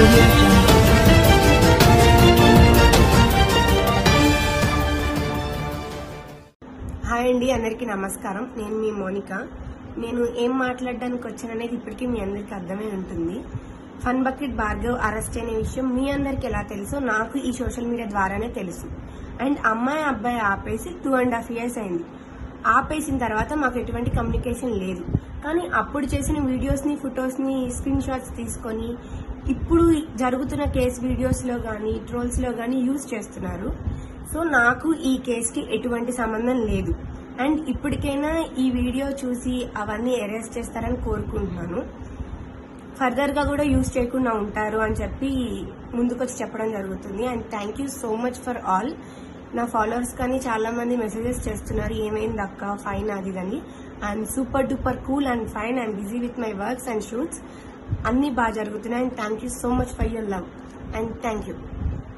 Hi అండి, అందరికీ నమస్కారం. నేను మీ మోనిక. నేను ఏం మాట్లాడడానికి వచ్చాననేది ఇప్పటికీ మీ అందరికీ అర్థమై ఉంటుంది. ఫన్ బకెట్ భార్గవ్ అరెస్ట్ అయిన విషయం మీ అందరికి ఎలా తెలుసో నాకు ఈ సోషల్ మీడియా ద్వారానే తెలుసు. అండ్ అమ్మాయి అబ్బాయి ఆపేసి 2.5 years అయింది. ఆపేసిన తర్వాత మాకు ఎటువంటి కమ్యూనికేషన్ లేదు. కానీ అప్పుడు చేసిన వీడియోస్ ని, ఫొటోస్ ని స్క్రీన్ షాట్స్ తీసుకొని ఇప్పుడు జరుగుతున్న కేసు వీడియోస్ లో గానీ, ట్రోల్స్ లో గానీ యూజ్ చేస్తున్నారు. సో నాకు ఈ కేసుకి ఎటువంటి సంబంధం లేదు. అండ్ ఇప్పటికైనా ఈ వీడియో చూసి అవన్నీ అరెస్ట్ చేస్తారని కోరుకుంటున్నాను. ఫర్దర్ గా కూడా యూజ్ చేయకుండా ఉంటారు అని చెప్పి ముందుకొచ్చి చెప్పడం జరుగుతుంది. And thank you so much for all. నా ఫాలోవర్స్ కానీ చాలా మంది మెసేజెస్ చేస్తున్నారు, ఏమైంది అక్క, ఫైన్ అది అని. I'm super duper cool and fine. I'm busy with my works and shoots. అన్ని బాగా జరుగుతున్నాయి. And thank you so much for your love and thank you.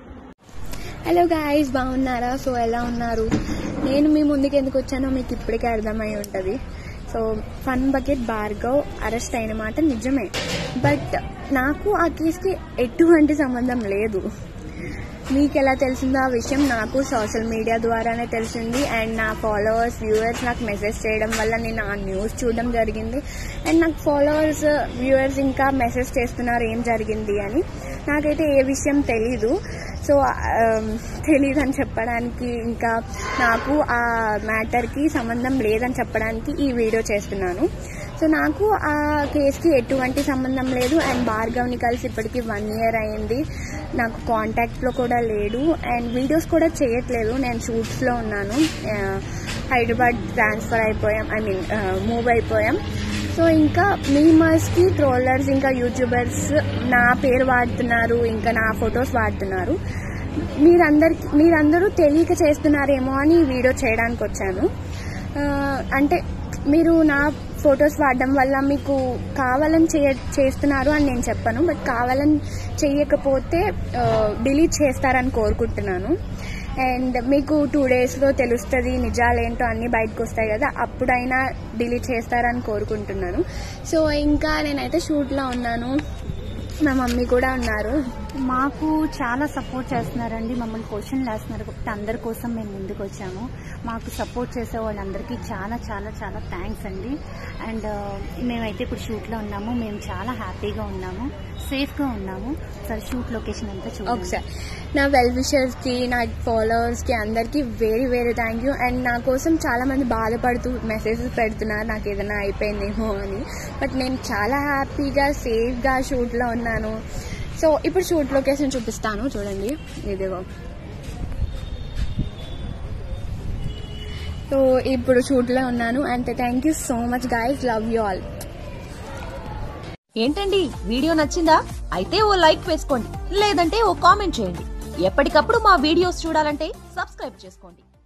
Hello guys, బాగున్నారా? సో ఎలా ఉన్నారు? నేను మీ ముందుకు ఎందుకు వచ్చానో మీకు ఇప్పటికే అర్థమై ఉంటుంది. So fun bucket Bhargav arrest అయిన మాట నిజమే, బట్ నాకు ఆ కేసుకి ఎటువంటి సంబంధం లేదు. మీకు ఎలా తెలిసిందో ఆ విషయం నాకు సోషల్ మీడియా ద్వారానే తెలిసింది. అండ్ నా ఫాలోవర్స్, వ్యూవర్స్ నాకు మెసేజ్ చేయడం వల్ల నేను ఆ న్యూస్ చూడడం జరిగింది. అండ్ నాకు ఫాలోవర్స్, వ్యూవర్స్ ఇంకా మెసేజ్ చేస్తున్నారు ఏం జరిగింది అని. నాకైతే ఏ విషయం తెలీదు. సో తెలీదు అని చెప్పడానికి, ఇంకా నాకు ఆ మ్యాటర్కి సంబంధం లేదని చెప్పడానికి ఈ వీడియో చేస్తున్నాను. సో నాకు ఆ కేసుకి ఎటువంటి సంబంధం లేదు. అండ్ భార్గవ్ని కలిసి ఇప్పటికీ 1 year అయింది. నాకు కాంటాక్ట్లో కూడా లేడు. అండ్ వీడియోస్ కూడా చేయట్లేదు. నేను షూట్స్లో ఉన్నాను. హైదరాబాద్ ట్రాన్స్ఫర్ అయిపోయాం, మూవ్ అయిపోయాం. సో ఇంకా మీమర్స్కి, ట్రోలర్స్, ఇంకా యూట్యూబర్స్ నా పేరు వాడుతున్నారు, ఇంకా నా ఫొటోస్ వాడుతున్నారు. మీరందరూ తెలియక చేస్తున్నారేమో అని ఈ వీడియో చేయడానికి వచ్చాను. అంటే మీరు నా ఫొటోస్ వాడడం వల్ల మీకు కావాలని చేస్తున్నారు అని నేను చెప్పను, బట్ కావాలని చేయకపోతే డిలీట్ చేస్తారని కోరుకుంటున్నాను. అండ్ మీకు 2 daysలో తెలుస్తుంది, నిజాలేంటో అన్నీ బయటకు వస్తాయి కదా, అప్పుడైనా డిలీట్ చేస్తారని కోరుకుంటున్నాను. సో ఇంకా నేనైతే షూట్లో ఉన్నాను, మా మమ్మీ కూడా ఉన్నారు. మాకు చాలా సపోర్ట్ చేస్తున్నారండి, మమ్మల్ని క్వశ్చన్లు వేస్తున్నారు కాబట్టి అందరి కోసం మేము ముందుకు వచ్చాము. మాకు సపోర్ట్ చేసే వాళ్ళందరికీ చాలా చాలా చాలా థ్యాంక్స్ అండి. అండ్ మేమైతే ఇప్పుడు షూట్లో ఉన్నాము, మేము చాలా హ్యాపీగా ఉన్నాము, సేఫ్గా ఉన్నాము. సరే, షూట్ లొకేషన్ అంతా చూడండి ఒకసారి. నా వెల్ విషర్స్కి, నా ఫాలోవర్స్కి అందరికీ very very thank you. And నా కోసం చాలా మంది బాధపడుతూ మెసేజెస్ పెడుతున్నారు నాకు ఏదైనా అయిపోయిందేమో అని, బట్ నేను చాలా హ్యాపీగా సేఫ్గా షూట్లో ఉన్నాను. సో ఇప్పుడు షూట్ లొకేషన్ చూపిస్తాను, చూడండి. ఇదిగో. సో ఇప్పుడు షూట్లో ఉన్నాను. And thank you so much guys, love you all. ఏంటండి, వీడియో నచ్చిందా? అయితే ఓ లైక్ వేసుకోండి, లేదంటే ఓ కామెంట్ చేయండి. ఎప్పటికప్పుడు మా వీడియోస్ చూడాలంటే సబ్స్క్రైబ్ చేసుకోండి.